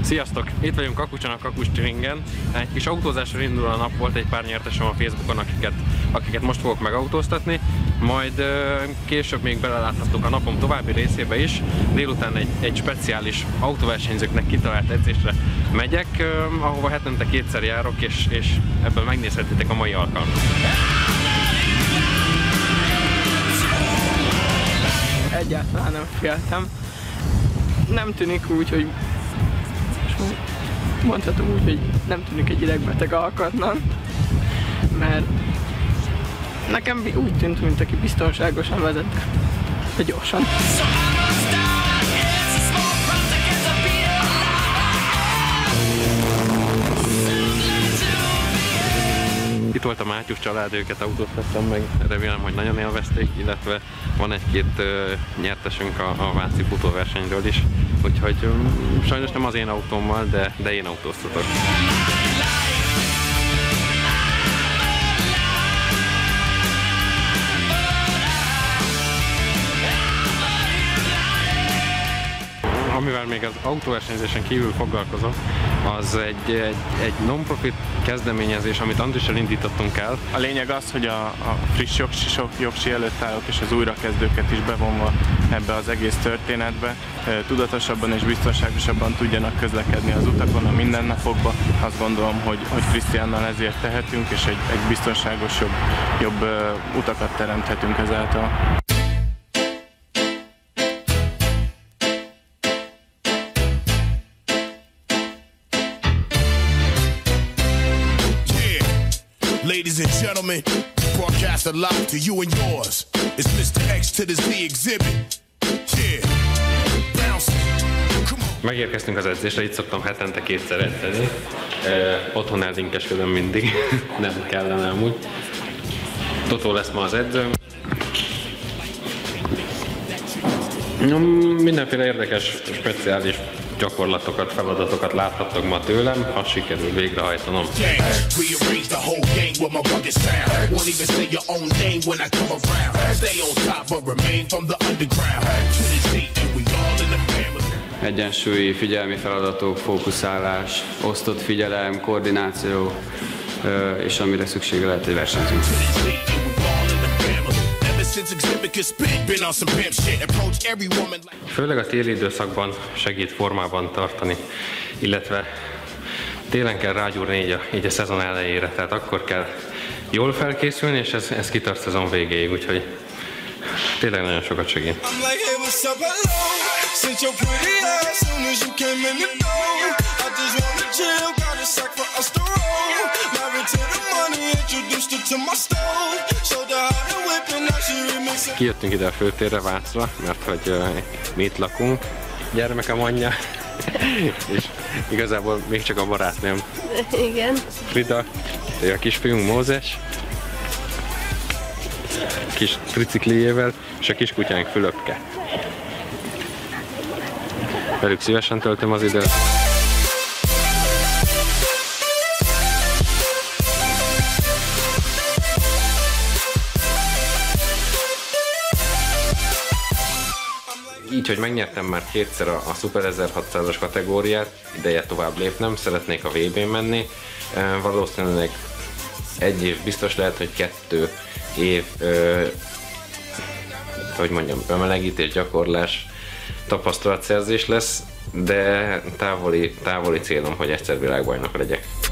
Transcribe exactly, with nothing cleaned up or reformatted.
Sziasztok! Itt vagyunk Kakucson, a Kakucs Türingen. Egy kis autózásra induló a nap, volt egy pár nyertesem a Facebookon, akiket, akiket most fogok megautóztatni. Majd ö, később még beleláthatok a napom további részébe is. Délután egy, egy speciális autóversenyzőknek kitalált edzésre megyek, ö, ahova hetente kétszer járok, és, és ebből megnézhetitek a mai alkalmat. Egyáltalán nem féltem. Nem tűnik úgy, hogy mondhatom úgy, hogy nem tűnik egy idegbeteg alkatnak, mert nekem úgy tűnt, mint aki biztonságosan vezet, de gyorsan. Itt volt a Mátyus család, őket autóztattam meg, remélem, hogy nagyon élvezték, illetve van egy-két uh, nyertesünk a, a váci futóversenyről is, úgyhogy um, sajnos nem az én autómmal, de, de én autóztatok. Amivel még az autóversenyzésen kívül foglalkozom, az egy, egy, egy non-profit kezdeményezés, amit Andrissal indítottunk el. A lényeg az, hogy a, a friss jogsisok, jogsi előtt állók és az újrakezdőket is bevonva ebbe az egész történetbe tudatosabban és biztonságosabban tudjanak közlekedni az utakon, a mindennapokban. Azt gondolom, hogy, hogy Krisztiánnal ezért tehetünk, és egy, egy biztonságos, jobb, jobb uh, utakat teremthetünk ezáltal. Ladies and gentlemen, broadcast live to you and yours. It's mister X to the Z exhibit. Yeah. Bounce. Come on. Megérkeztünk az edzésre, itt szoktam hetente kétszer edzeni. E, otthon eldinkeskedem mindig, nem kellene amúgy. Totó lesz ma az edzőm. Mindenféle érdekes, speciális gyakorlatokat, feladatokat láthattok ma tőlem, ha sikerül végrehajtanom. Egyensúlyi, figyelmi feladatok, fókuszálás, osztott figyelem, koordináció, és amire szüksége lehet, hogy versenyzünk. Főleg a téli időszakban segít formában tartani, illetve télen kell rágyúrni így a, így a szezon elejére, tehát akkor kell jól felkészülni, és ez, ez kitart szezon végéig, úgyhogy tényleg nagyon sokat segít. Kijöttünk ide a főtérre, Vácra, mert hogy uh, mi itt lakunk. Gyermekem anyja, és igazából még csak a barátnőm. Igen. Frida, a kisfiunk Mózes, kis tricikliével, és a kiskutyánk Fülöpke. Velük szívesen töltöm az időt. Így, hogy megnyertem már kétszer a, a Super ezerhatszázas kategóriát, ideje tovább lépnem, szeretnék a vé bén menni. E, valószínűleg egy év biztos, lehet, hogy kettő év, ö, hogy mondjam, bemelegítés, gyakorlás, tapasztalatszerzés lesz, de távoli, távoli célom, hogy egyszer világbajnok legyek.